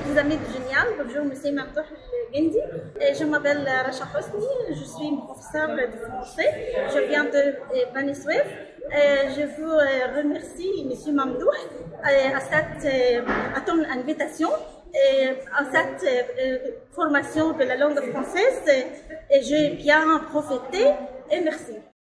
des amis de Génial. Bonjour, monsieur Mamdouh Gendi. Je m'appelle Racha Hosni, je suis professeure de français. Je viens de Bani Souef. Je vous remercie, monsieur Mamdouh, à ton invitation et à cette formation de la langue française. Et j'ai bien profité et merci.